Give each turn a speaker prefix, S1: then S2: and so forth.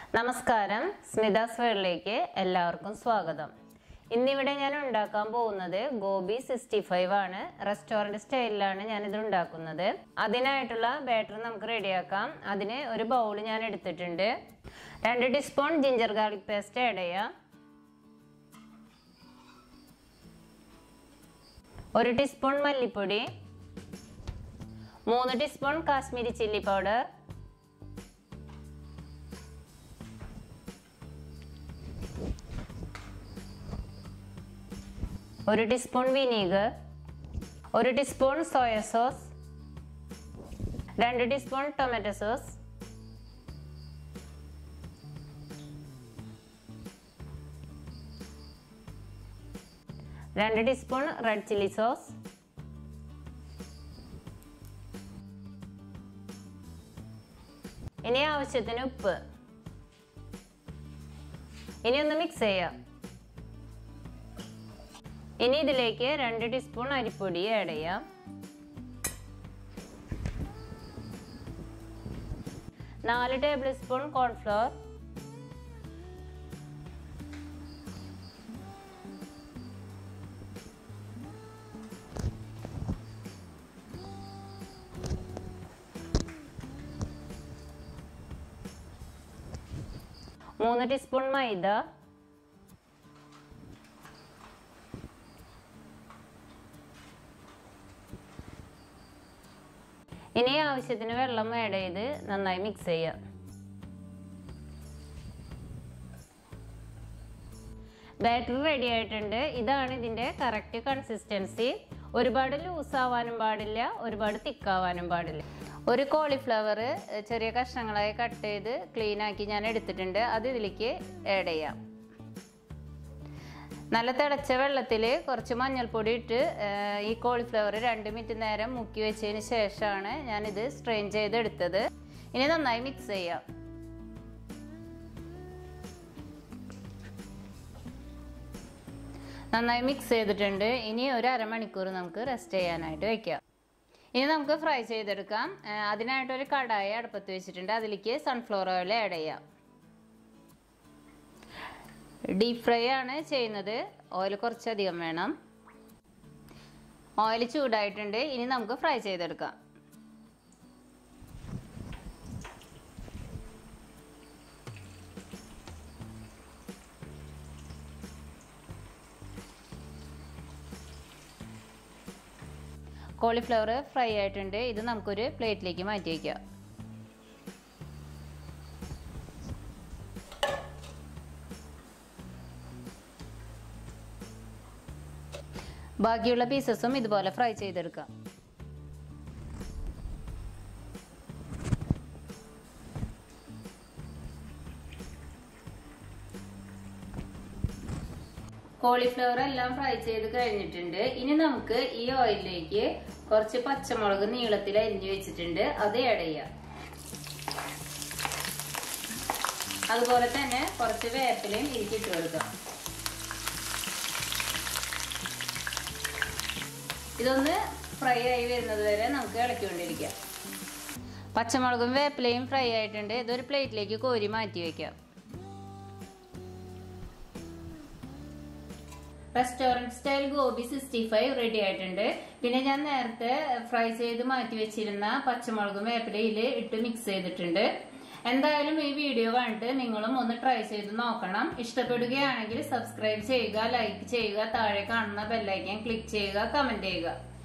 S1: നമസ്കാരം, സ്മിതാസ്വേർഡിലേക്ക് എല്ലാവർക്കും സ്വാഗതം. ഇന്നിവിടെ ഞാൻ ഉണ്ടാക്കാൻ പോകുന്നത് ഗോബി 65 ആണ്. റെസ്റ്റോറന്റ് സ്റ്റൈലിലാണ് ഞാൻ ഇത് ഉണ്ടാക്കുന്നത്. അതിനായിട്ടുള്ള ബാറ്റർ നമുക്ക് റെഡിയാക്കാം. അതിന് ഒരു ബൗൾ ഞാൻ എടുത്തിട്ടുണ്ട്. 2 teaspoon ginger garlic paste add ചെയ്യാം. 1 ടീസ്പൂൺ മല്ലിപ്പൊടി, 3 teaspoon Kashmiri chilli powder, 1 teaspoon vinegar, 1 teaspoon soya sauce, 2 teaspoon tomato sauce, 2 teaspoon red chilli sauce, ഇനി ആവശ്യത്തിന് ഉപ്പ്. ഇനി ഒന്ന് മിക്സ് ചെയ്യാം. ഇനി ഇതിലേക്ക് 2 ടീസ്പൂൺ അരിപ്പൊടി ആഡ് ചെയ്യാം. 4 tablespoon cornflour, 3 teaspoon maida, ഇനി ആവശ്യത്തിന് വെള്ളം ആഡ് ചെയ്ത് നന്നായി മിക്സ് ചെയ്യാം. ബാറ്റർ റെഡി ആയിട്ടുണ്ട്. ഇതാണ് ഇതിൻ്റെ കറക്റ്റ് കൺസിസ്റ്റൻസി. ഒരുപാട് ലൂസ് ആവാനും പാടില്ല, ഒരുപാട് തിക്കാവാനും പാടില്ല. ഒരു കോളിഫ്ലവർ ചെറിയ കഷ്ണങ്ങളായി കട്ട് ചെയ്ത് ക്ലീൻ ആക്കി ഞാൻ എടുത്തിട്ടുണ്ട്. അത് ഇതിലേക്ക് ആഡ് ചെയ്യാം. നല്ല തിളച്ച വെള്ളത്തിൽ കുറച്ച് മഞ്ഞൾപ്പൊടി ഇട്ട് ഈ കോളിഫ്ലവർ 2 മിനിറ്റ് നേരം മുക്കി വെച്ചതിന് ശേഷമാണ് ഞാനിത് സ്ട്രെയിൻ ചെയ്തെടുത്തത്. ഇനി നന്നായി മിക്സ് ചെയ്യാം. നന്നായി മിക്സ് ചെയ്തിട്ടുണ്ട്. ഇനി ഒരു അരമണിക്കൂർ നമുക്ക് റെസ്റ്റ് ചെയ്യാനായിട്ട് വെക്കാം. ഇനി നമുക്ക് ഫ്രൈ ചെയ്തെടുക്കാം. അതിനായിട്ടൊരു കടായി അടുപ്പത്ത് വെച്ചിട്ടുണ്ട്. അതിലേക്ക് സൺഫ്ലവർ ഓയിൽ ആഡ് ചെയ്യാം. ഡീപ് ഫ്രൈ ആണ് ചെയ്യുന്നത്. ഓയിൽ കുറച്ചധികം വേണം. ഓയിൽ ചൂടായിട്ടുണ്ട്. ഇനി നമുക്ക് ഫ്രൈ ചെയ്തെടുക്കാം. കോളിഫ്ലവർ ഫ്രൈ ആയിട്ടുണ്ട്. ഇത് നമുക്കൊരു പ്ലേറ്റിലേക്ക് മാറ്റി വയ്ക്കാം. ബാക്കിയുള്ള പീസസും ഇതുപോലെ ഫ്രൈ ചെയ്തെടുക്കാം. കോളിഫ്ലവർ എല്ലാം ഫ്രൈ ചെയ്ത് കഴിഞ്ഞിട്ടുണ്ട്. ഇനി നമുക്ക് ഈ ഓയിലിലേക്ക് കുറച്ച് പച്ചമുളക് നീളത്തിൽ അരിഞ്ഞു വെച്ചിട്ടുണ്ട്. അത് ആഡ് ചെയ്യാം. അതുപോലെ തന്നെ കുറച്ച് വേപ്പിലയും ഇതിലേക്ക് ഇട്ട് കൊടുക്കാം. ഇതൊന്ന് ഫ്രൈ ആയി വരുന്നത് വരെ നമുക്ക് ഇളക്കിക്കൊണ്ടിരിക്കാം. പച്ചമുളകും വേപ്പിലയും ഫ്രൈ ആയിട്ടുണ്ട്. ഇതൊരു പ്ലേറ്റിലേക്ക് കോരി മാറ്റി വയ്ക്കാം. റെസ്റ്റോറന്റ് സ്റ്റൈൽ ഗോബി 65 റെഡി ആയിട്ടുണ്ട്. പിന്നെ ഞാൻ നേരത്തെ ഫ്രൈ ചെയ്ത് മാറ്റി വെച്ചിരുന്ന പച്ചമുളകും വേപ്പിലയിൽ ഇട്ട് മിക്സ് ചെയ്തിട്ടുണ്ട്. എന്തായാലും ഈ വീഡിയോ കണ്ടിട്ട് നിങ്ങളും ഒന്ന് ട്രൈ ചെയ്ത് നോക്കണം. ഇഷ്ടപ്പെടുകയാണെങ്കിൽ സബ്സ്ക്രൈബ് ചെയ്യുക, ലൈക്ക് ചെയ്യുക, താഴെ കാണുന്ന ബെല്ലൈക്കൻ ക്ലിക്ക് ചെയ്യുക, കമന്റ് ചെയ്യുക.